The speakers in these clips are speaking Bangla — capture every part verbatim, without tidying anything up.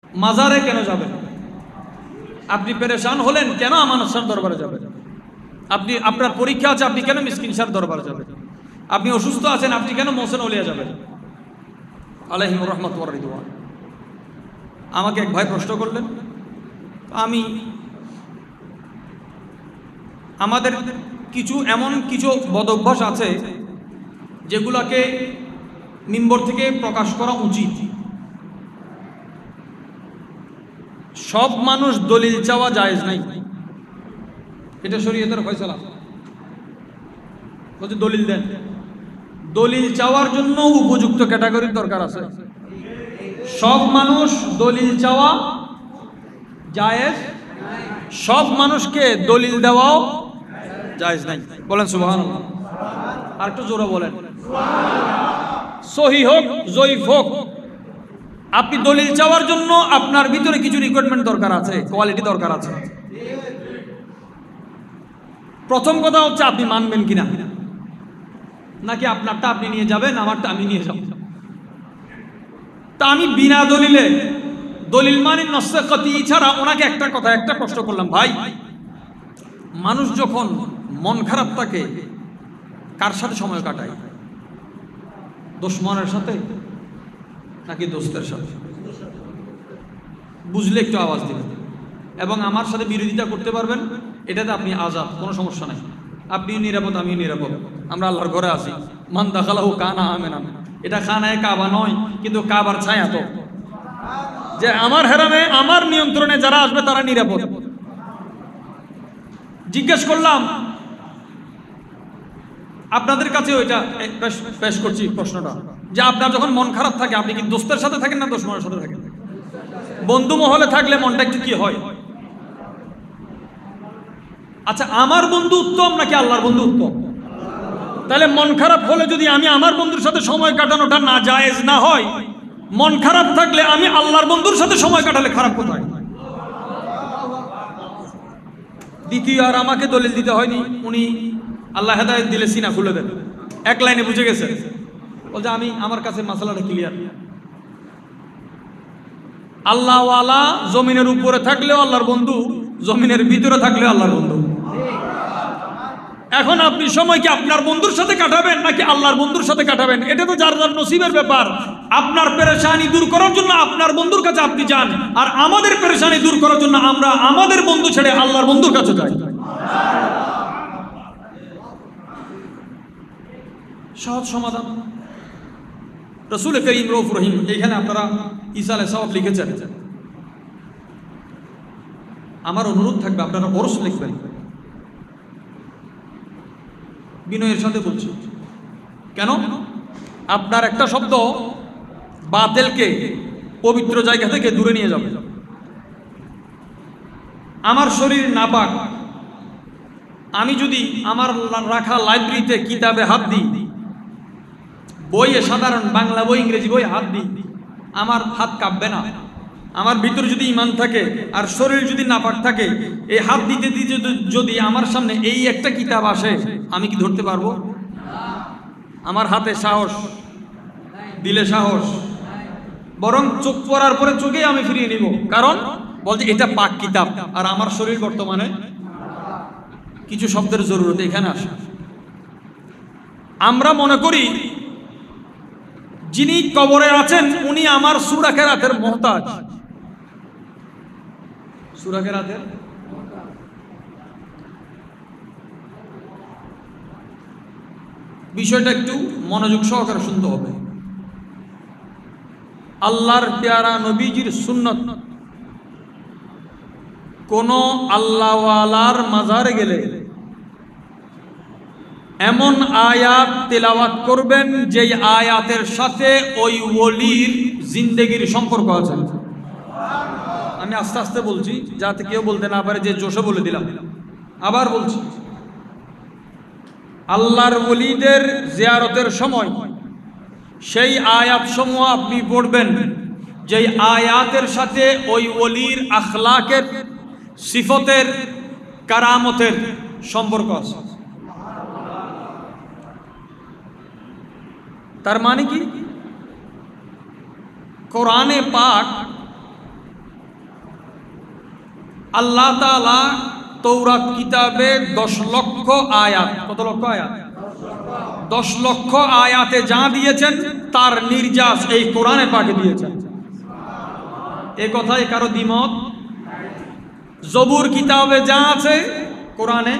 মাজারে কেন যাবেন? আপনি পেরেশান হলেন, কেন আমানত শাহর দরবারে যাবেন? আপনি আপনার পরীক্ষা আছে, আপনি কেন মিসকিন শাহর দরবারে যাবেন? আপনি অসুস্থ আছেন, আপনি কেন মোহসেন ওলিয়া যাবেন? আলাইহিম রাহমাতুল্লাহ ওয়া রিদওয়ান। আমাকে এক ভাই প্রশ্ন করলেন, আমি আমাদের কিছু এমন কিছু বদঅভ্যাস আছে যেগুলোকে মিম্বর থেকে প্রকাশ করা উচিত। সব মানুষ দলিল চাওয়া জায়েজ নাই, এটা শরীয়তের ফয়সালা। বলতে দলিল দেন, দলিল চাওয়ার জন্য উপযুক্ত ক্যাটাগরির দরকার আছে। সব মানুষ দলিল চাওয়া জায়েজ, সব মানুষকে দলিল দেওয়াও জায়েজ নাই। বলেন সুবহানাল্লাহ। আর একটু জোরে বলেন সুবহানাল্লাহ। সহিহ হোক জয়ীফ হোক, আপনি দলিল চাওয়ার জন্য আপনার ভিতরে কিছু রিকোয়ারমেন্ট দরকার আছে, কোয়ালিটি দরকার আছে। প্রথম কথা হচ্ছে আপনি মানবেন কিনা, নাকি আপনারটা আপনি নিয়ে যাবেন, আমারটা আমি নিয়ে যাব। তা আমি বিনা দলিলে, দলিল মানে নসে কতি ছাড়া ওনাকে একটা কথা একটা প্রশ্ন করলাম, ভাই মানুষ যখন মন খারাপ থাকে কার সাথে সময় কাটায়? দুশমনের সাথে নাকি দোস্তের সাথে? বুঝলে একটু আওয়াজ দিবেন। এবং আমার সাথে বিরোধিতা করতে পারবেন, এটাতে আপনি আজাদ, কোনো সমস্যা নাই। আপনিও নিরাপদ, আমিও নিরাপদ, আমরা আল্লাহর ঘরে আছি। মান দাখালাহু কানা আমিনা। এটা খানায় কাবা নয়, কিন্তু কাবার ছায়া তো, যে আমার হেরামে আমার নিয়ন্ত্রণে যারা আসবে তারা নিরাপদ। জিজ্ঞেস করলাম আপনাদের কাছে ওইটা পেশ করছি প্রশ্নটা, যে আপনার যখন মন খারাপ থাকে আপনি কি দোস্তের সাথে থাকেন না দুশমনের সাথে থাকেন? বন্ধু মহলে থাকলে মনটা একটু কি হয়? আচ্ছা, আমার বন্ধু উত্তম নাকি আল্লাহর বন্ধু উত্তম? তাহলে মন খারাপ হলে যদি আমি আমার বন্ধুর সাথে সময় কাটানোটা না জায়েজ না হয়, মন খারাপ থাকলে আমি আল্লাহর বন্ধুর সাথে সময় কাটালে খারাপ কোথায়? দ্বিতীয় আর আমাকে দলিল দিতে হয়নি, উনি আল্লাহ হেদায়েত দিলে সিনা খুলে দেন, এক লাইনে বুঝে গেছে। বলছে আমি আমার কাছে মাসালাটা ক্লিয়ার। আল্লাহওয়ালা জমিনের উপরে থাকলেও আল্লাহর বন্ধু, জমিনের ভিতরে থাকলেও আল্লাহর বন্ধু। এখন আপনি সময় কি আপনার বন্ধুর সাথে কাটাবেন নাকি আল্লাহর বন্ধুর সাথে কাটাবেন? এটা তো যার যার নসিবের ব্যাপার। আপনার পেরেশানি দূর করার জন্য আপনার বন্ধুর কাছে আপনি যান, আর আমাদের পেরেশানি দূর করার জন্য আমরা আমাদের বন্ধু ছেড়ে আল্লাহর বন্ধুর কাছে যাই। সহজ সমাধান। রাসূল করিম রউফ রহিম, এইখানে আপনারা ঈসা আলাইহিস সালাম লিখেছেন। আমার অনুরোধ থাকবে আপনারা ওরস লিখবেন, বিনয়ের সাথে বলছি। কেন? আপনার একটা শব্দ বাতিলকে পবিত্র জায়গা থেকে দূরে নিয়ে যাবে। আমার শরীর নাপাক, আমি যদি আমার রাখা লাইব্রেরিতে কিতাবে হাত দিই, বইয়ে সাধারণ বাংলা বই ইংরেজি বই হাত দিই, আমার হাত কাঁপবে না। আমার ভিতরে যদি ঈমান থাকে আর শরীর যদি নাপাক থাকে, এই হাত দিতে দিতে যদি আমার সামনে এই একটা কিতাব আসে, আমি কি ধরতে পারবো? আমার হাতে সাহস দিলে সাহস, বরং চোখ পড়ার পরে চোখেই আমি ফিরিয়ে নিব। কারণ বলতে এটা পাক কিতাব, আর আমার শরীর বর্তমানে কিছু শব্দের জরুরত এখানে আসে। আমরা মনে করি যিনি কবরে আছেন উনি আমার সূরা কেরাতের মুহতাজ। সূরা কেরাতের বিষয়টা একটু মনোযোগ সহকারে শুনতে হবে। আল্লাহর প্যারা নবীজির সুন্নত, কোন আল্লাহওয়ালার মাজারে গেলে এমন আয়াত তেলাওয়াত করবেন যেই আয়াতের সাথে ওই ওলির জিন্দেগির সম্পর্ক আছে। আমি আস্তে আস্তে বলছি যাতে কেউ বলতে না পারে যে জোশে বলে দিলাম। আবার বলছি, আল্লাহর ওলিদের জিয়ারতের সময় সেই আয়াত সমূহ আপনি পড়বেন যেই আয়াতের সাথে ওই ওলির আখলাকের, সিফতের, কারামতের সম্পর্ক আছে। তার মানে কি? কোরআনে পাক আল্লাহ তাআলা তৌরাত কিতাবে দশ লক্ষ আয়াত, কত লক্ষ আয়াত? দশ লক্ষ আয়াতে যা দিয়েছেন তার নির্যাস এই কোরআনে পাকে দিয়েছেন। এ কথায় কারো দ্বিমত? জবুর কিতাবে যা আছে কোরআনে,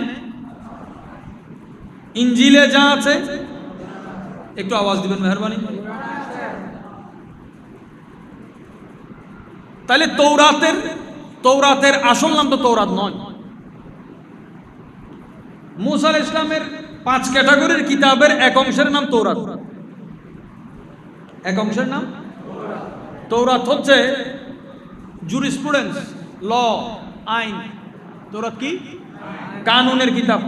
ইঞ্জিলে যা আছে, একটু আওয়াজ দিবেন মেহরবানি। তাহলে তৌরাতের তৌরাতের আসল নাম তো তৌরাত নয়। মুসা আলাইহিস সালামের পাঁচ ক্যাটাগরির কিতাবের এক অংশের নাম তৌরাত। এক অংশের নাম তৌরাত হচ্ছে জুরিসপ্রুডেন্স, ল, আইন। তৌরাত কি? কানুনের কিতাব।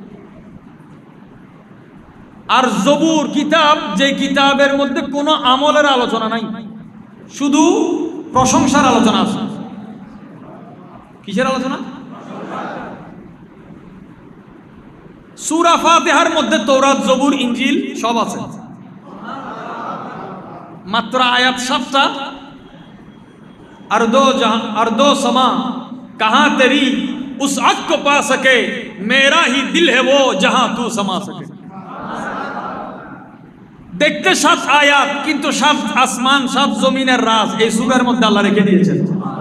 আর জবুর কিতাব যে কিতাবের মধ্যে কোনো আমলের আলোচনা নাই, শুধু প্রশংসার আলোচনা আছে। কিসের আলোচনা? সূরা ফাতিহার মধ্যে তৌরাত, জবুর, ইনজিল সব আছে, মাত্র আয়াত সাতটা। अर्दो जहां अर्दो समा कहां तेरी उस अक को पा सके, मेरा ही दिल है वो जहां तू समा सके। দেখতে সাত আয়াত, কিন্তু সাত আসমান সাত জমিনের রাজ এই সূরার মধ্যে আল্লাহ রেখে দিয়েছেন।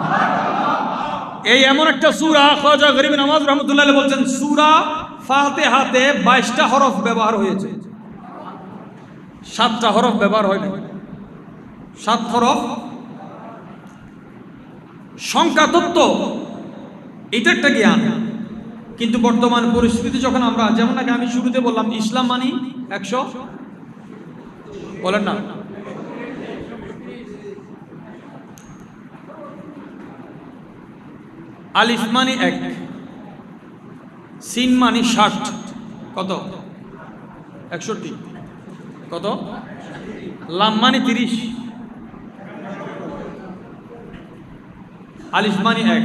এই এমন একটা সূরা, খাজা গরিব নওয়াজ রাহমাতুল্লাহ আলাইহি বলছেন সূরা ফাতিহাতে বাইশটা হরফ ব্যবহার হয়েছে, সাতটা হরফ ব্যবহার হয়নি। সাত হরফ সংখ্যা তত্ত্ব এটা একটা জ্ঞান, কিন্তু বর্তমান পরিস্থিতি যখন আমরা, যেমন আগে আমি শুরুতে বললাম ইসলাম মানি একশো, বলেন না, আলিফ মানি এক, সিন মানি ষাট, কত? একষট্টি, কত? লাম মানি তিরিশ, আলিফ মানি এক,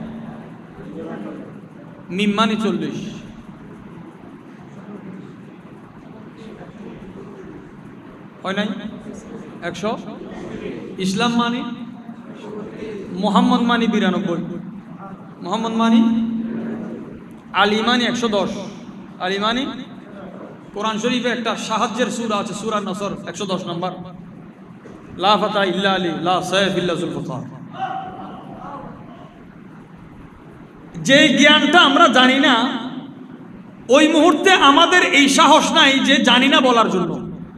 মিম মানি চল্লিশ, হয় নাই? একশো। ইসলাম মানি, মোহাম্মদ মানি বিরানব্বই, মোহাম্মদ মানি, আলী মানি একশো দশ, আলী মানি। কোরআন শরীফে একটা সাহায্যের সূরা আছে, সূরা নসর, একশো দশ নম্বর, লা ফাতা ইল্লা আলী লা সাইফ ইল্লা যুলফিকার। যে জ্ঞানটা আমরা জানি না, ওই মুহূর্তে আমাদের এই সাহস নাই যে জানি না বলার জন্য।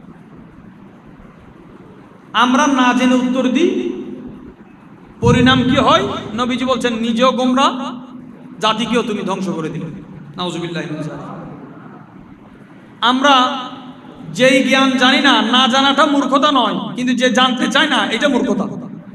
আমরা না জেনে উত্তর দিই, পরিণাম কি হয়? নবীজি বলছেন নিজেও গোমরা, জাতিকেও তুমি ধ্বংস করে দিলে। নাউজুবিল্লাহ। আমরা যেই জ্ঞান জানি না, না জানাটা মূর্খতা নয়, কিন্তু যে জানতে চায় না এটা মূর্খতা।